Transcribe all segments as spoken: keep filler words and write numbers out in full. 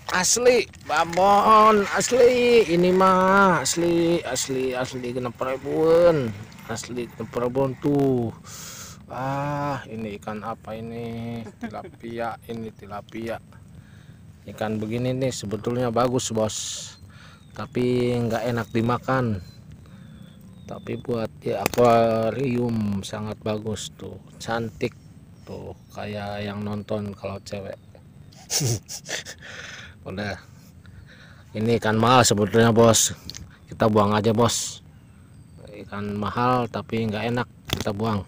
Asli, babon, asli. Ini mah asli, asli, asli kenapa ribuan? Asli kenapa ribuan tuh. Ah, ini ikan apa ini? Tilapia, ini tilapia. Ikan begini nih sebetulnya bagus, Bos. Tapi nggak enak dimakan. Tapi buat ya akuarium sangat bagus tuh, cantik tuh, kayak yang nonton kalau cewek. Udah, ini ikan mahal sebetulnya, Bos. Kita buang aja, Bos. Ikan mahal tapi nggak enak, kita buang.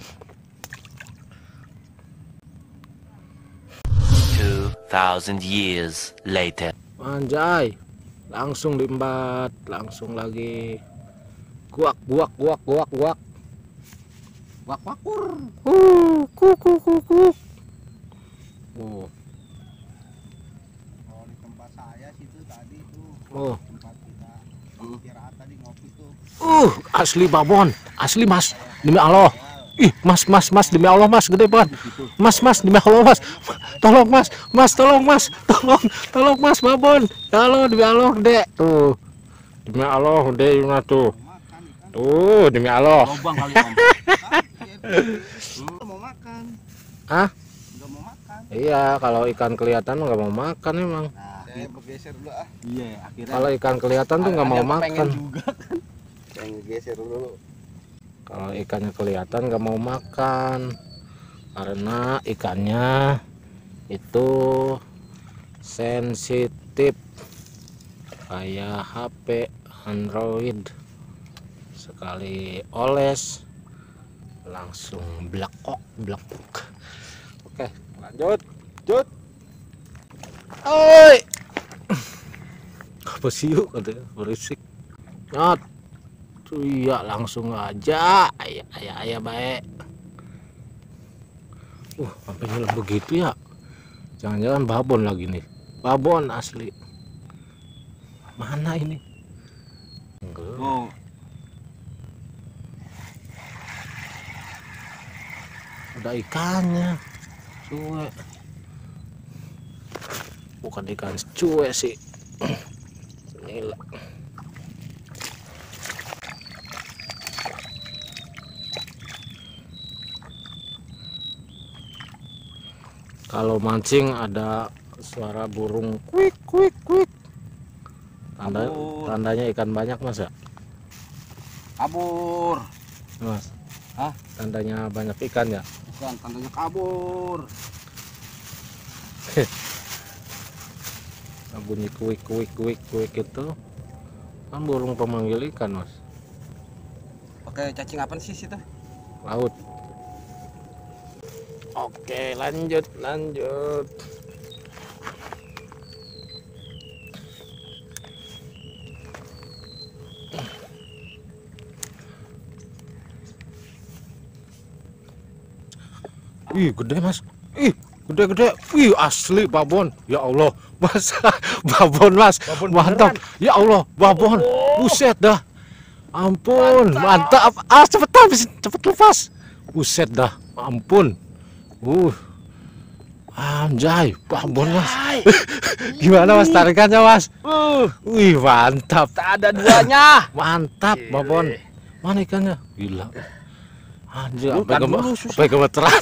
two thousand years later. Anjay, langsung diembat, langsung lagi. Guak, guak, guak, guak, guak. Guak, wakur. Uh, kuku, kuku. Oh. Kalau di tempat saya situ tadi tuh, Oh. tempat kita istirahat tadi ngopi tuh. Uh, asli babon, asli Mas, demi Allah. Ih, Mas, Mas, Mas, demi Allah, Mas, gede banget. Mas, Mas, demi Allah, Mas. Tolong, Mas, Mas, tolong, Mas, tolong, tolong, Mas, babon. Ya Allah, demi Allah, gede. Tuh, demi Allah, gede gimana tuh. Tuh, demi Allah. Lobang kali om. Nggak mau makan. Hah? Nggak mau makan. Iya, kalau ikan kelihatan nggak mau makan emang. Nah, saya bergeser dulu ah. Iya, akhirnya. Kalau ikan kelihatan tuh nggak mau ada kepengen makan. juga kan. Saya ngegeser dulu. Kalau ikannya kelihatan nggak mau makan, karena ikannya itu sensitif kayak H P Android, sekali oles langsung blekok blekok. Oke, lanjut lanjut. Oi, apa sih yuk katanya berisik. Nyot. Tuh, iya, langsung aja. Ayah, ayah, ayah baik. Uh, sampai nyelam begitu ya. Jangan-jangan babon lagi nih. Babon asli. Mana ini? Enggak. Oh. Ada ikannya. Cuek. Bukan ikan cuek sih. Inilah. Kalau mancing ada suara burung kuik kuik kuik. Tanda, Kabur. tandanya ikan banyak, Mas ya? Kabur. Mas. Hah? Tandanya banyak ikan ya? Bukan, tandanya kabur. Bunyi kuik kuik kuik kuik itu kan burung pemanggil ikan, Mas. Oke, cacing apa sih situ? Laut. Oke, lanjut lanjut. Ih, gede, Mas. Ih, gede-gede. Ih, asli babon. Ya Allah, Mas. Babon, Mas. Babon Mantap. beneran. Ya Allah, babon. Buset dah. Ampun, mantap. Ah, cepetan, cepet lepas. Buset dah. Ampun. Uh. Anjay, babon, Mas. Gimana, Mas, tarikannya, Mas? Uh, Wih, mantap. tak ada duanya. Mantap, babon. Mana ikannya? Gila. Anjir, Lu sampai kan gem- dulu susah. sampai gemeteran.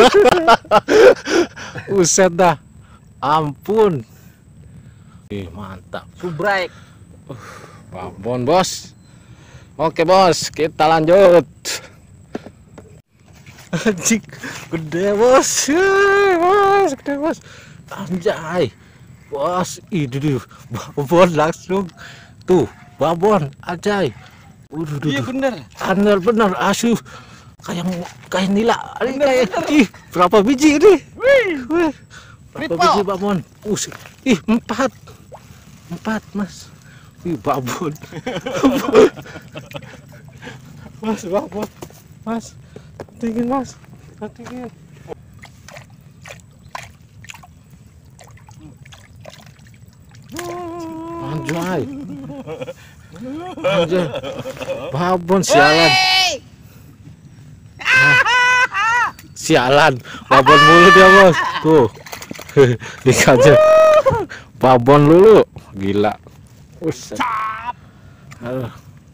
Buset dah. Ampun. Ih, mantap. Subrek. Babon, Bos. Oke, Bos, kita lanjut. Anjing, gede, Bos. Yeay, Bos, gede, Bos. Anjay. Bos, ini babon langsung. Tuh, babon, anjay. Waduh, Iya duh, bener. bener-bener asuh. Kayak kayak nila. Ini Bener, kayak bener. ih, berapa biji ini? Wih, wih. Berapa Triple. biji babon? Uh, ih, empat. Empat, Mas. Ih, babon. Mas, babon. Mas. Tingin, Mas. Tingin. Anjay. Anjay. Babon sialan. Ah, sialan. Babon mulu dia, Bos. Tuh. Ikannya. babon dulu, gila. Buset. Aduh.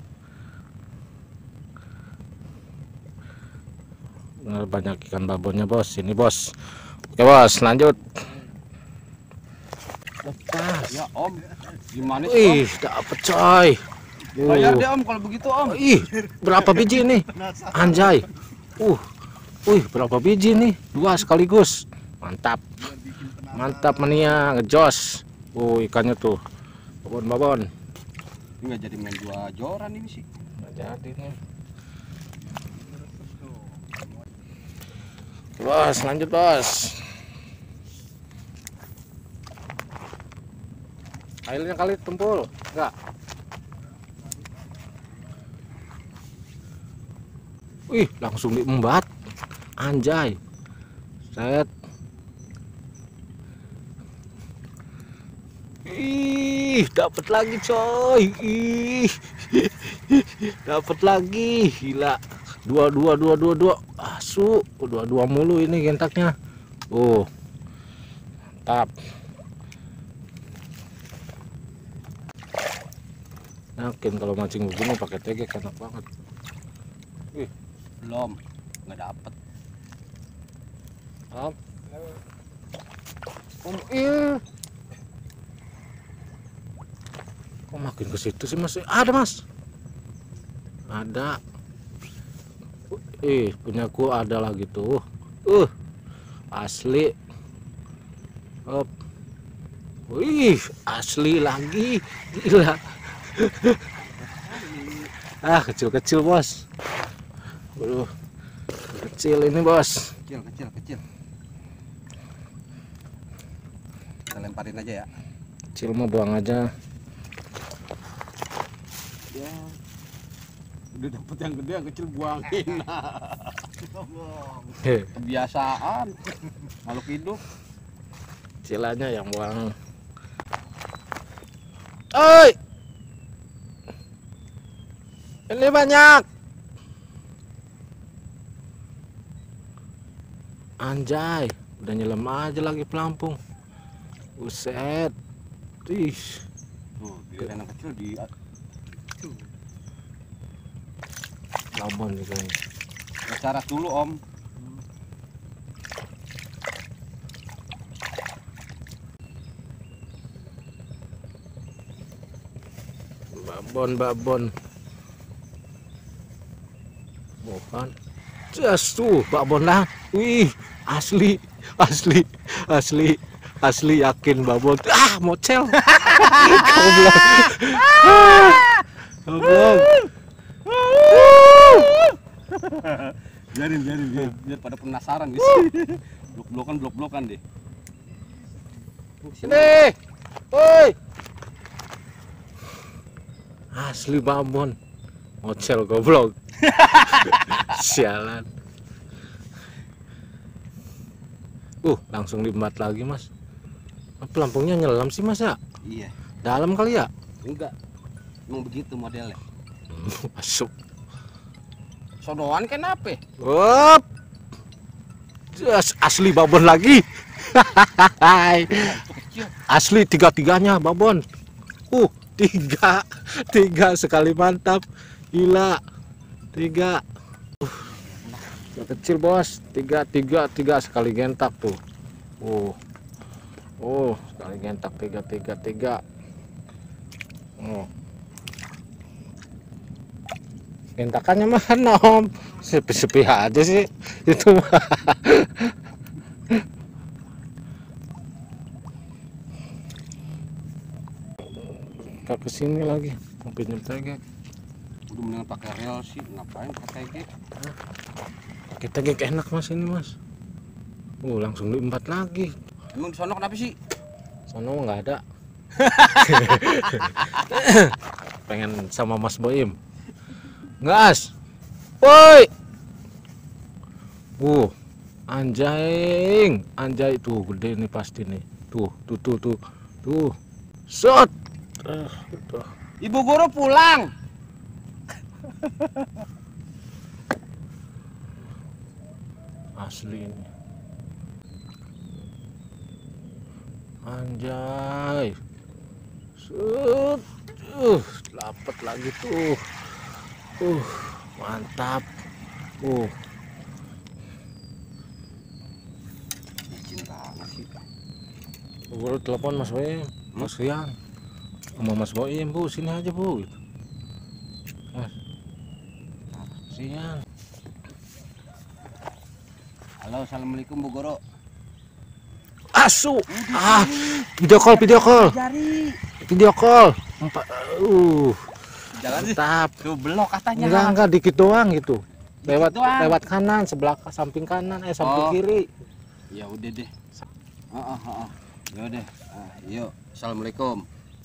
Benar banyak ikan babonnya bos, ini bos. Oke bos, lanjut. Lepas. Ya om, gimana sih om? Wih, dapet coy. Bayar Uh. deh om kalau begitu om. Ih, berapa biji nih? Anjay. Uh, wih, berapa biji nih? Dua sekaligus. Mantap. Mantap mania, ngejos. Uh, ikannya tuh. Babon-babon. Ini nggak jadi main dua joran ini sih. Nggak jadi nih. Bos, lanjut bos. Airnya kali tumpul, enggak? Wih, langsung diembat. Anjay. Set. Ih, dapat lagi coy. Ih. Dapat lagi. Gila. Dua dua dua dua dua. Asu, dua dua mulu ini gentaknya. Oh. Mantap. Yakin kalau mancing begini pakai tegek enak banget. Wih, Belum, nggak dapet. Om. Om Il. Kok makin ke situ sih Mas? Ada Mas. Ada. Ih, punyaku ada lagi tuh. Uh. Asli. Op. Wih, asli lagi. Gila. Ah, kecil-kecil bos. Waduh, kecil ini bos. Kecil, kecil, kecil. Kita lemparin aja ya. Kecil mau buang aja. Ya. Udah dapet yang gede, yang kecil buangin. Heh, Kebiasaan makhluk hidup. kecilannya yang buang. Oi, ini banyak. Anjay, udah nyelam aja lagi pelampung. Buset. Ih, Tuh, dia anak kecil di labon nih kayaknya. syarat dulu om. Babon, babon. Bukan. Just tuh, babon lah. Wih, asli, asli, asli, asli yakin babon. Ah, mocel. Goblok. Goblok. Biarin, biarin, biar, biar pada penasaran guys. Blok-blokan, blok-blokan deh. Sini. Woi. Asli babon. Mocel goblok. Sialan. Uh, langsung diembat lagi, Mas. Pelampungnya nyelam sih, Mas ya? Iya. Dalam kali ya? Enggak. Emang begitu modelnya. Masuk. Sodoan kenapa? Up. Just asli babon lagi. Asli tiga-tiganya babon. Uh, tiga. Tiga sekali mantap. Gila. Tiga. Uh. Udah kecil, Bos. Tiga, tiga, tiga sekali gentak tuh. Uh. Oh, sekali gentak tiga, tiga, tiga. Oh. Gentakannya mana om? Sepi-sepi aja sih itu mah. Kita kesini lagi mau pinjam tegek. Udah mendingan pakai rel sih, ngapain pakai tegek? Pakai tegek enak mas ini mas. Oh langsung diempat lagi. Emang di sono kenapa sih? Sono nggak ada. Pengen sama Mas Boim. Ngas. Woi. Uh, anjing, anjay tuh gede nih pasti nih. Tuh, tuh, tuh, tuh, tuh. Shot. Uh, tuh. Ibu guru pulang. Asli ini. Anjay. Set. Uh, dapat lagi tuh. Uh, mantap. Uh. Cinta ngasih. Gue telepon Mas Boim, Mas Rian, sama Mas Boim, Bu, sini aja Bu. Gitu. Mas, Rian. Halo, assalamualaikum Bu Goro. Asu, ah, video call, video call, Jari. video call. Empat, uh, Jalan sih. mantap. Tuh belok katanya. Enggak, enggak, dikit doang gitu. Lewat, doang. lewat kanan, sebelah samping kanan, eh samping Oh. kiri. Ya udah deh. Heeh, heeh. Ya udah. Ah, yuk. Assalamualaikum.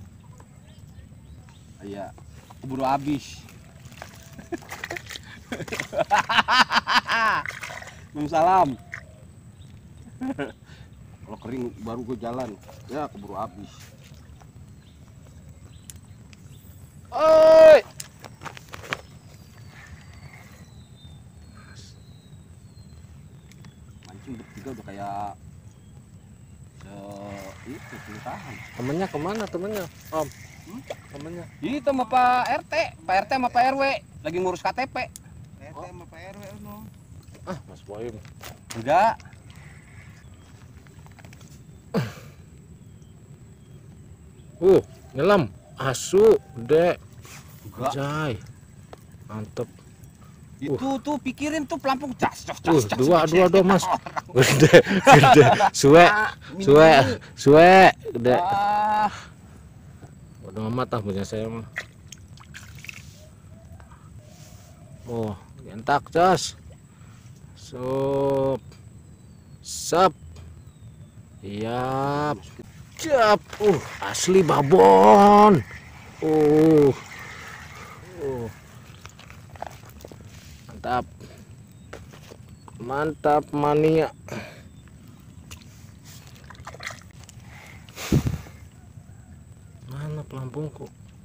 Iya. Keburu habis. Waalaikumsalam. Kalau kering baru gue jalan. Ya keburu habis. Oi. Mancing bertiga udah kayak se itu kelurahan. Temennya kemana temennya? Om, Hmm? temennya. Itu sama Pak R T, Pak R T sama Pak R W lagi ngurus K T P. R T sama Pak R W no. Ah, Mas Boim. Enggak. Uh, nyelam. Asu, gede. Enggak. Jai. Mantep. Itu tuh pikirin tuh pelampung cas cas cas. Uh, cas, dua, cas, dua, cas, dua, cas. Mas. Gede, gede. Suwe, suwe, suwe, gede. Ah, Udah amat ah punya saya mah. Oh, entak, Jos. Sup. Sap. Yap. Cap. Uh, asli babon. Uh. Uh. Mantap. Mantap mania. Mana pelampungku?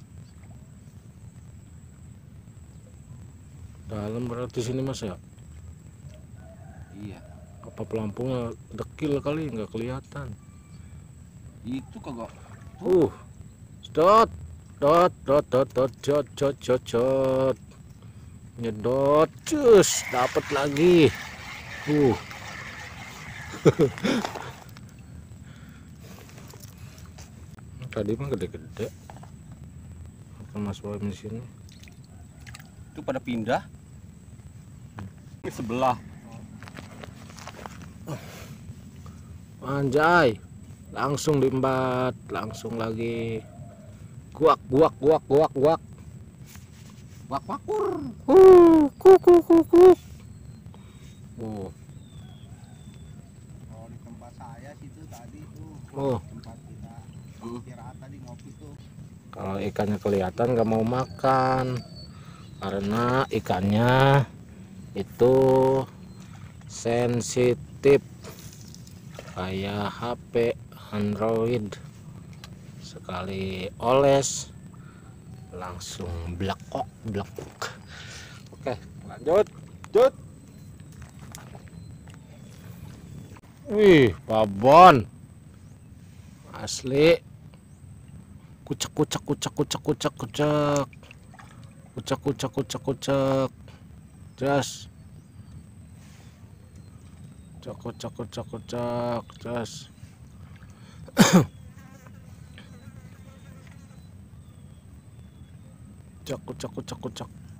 Dalam berarti sini Mas ya? iya. Apa pelampungnya dekil kali nggak kelihatan? Itu kagak. Uh, dot, dot, dot, dot, dot, jot, jot, jot, jot, nyedot, cus, dapat lagi. Uh, tadi mah gede-gede. Apa Mas Boim di sini? Itu pada pindah. Ini sebelah. Anjay, langsung diembat, langsung lagi. Guak, guak, guak, guak, guak. Wak wakur. Uh, kuku, kuku. Uh, Kalau di tempat saya situ tadi tuh oh, tempat kita Hmm. istirahat tadi ngopi tuh. kalau ikannya kelihatan nggak mau makan karena ikannya itu sensitif kayak H P Android, sekali oles langsung blekok blekok. Oke, lanjut lanjut. Wih, babon asli. Kucek kucek kucek kucek kucek kucek kucek kucek kucek kucek jas kucek kucek kucek kucek jas. Kucek kucek kucek kucek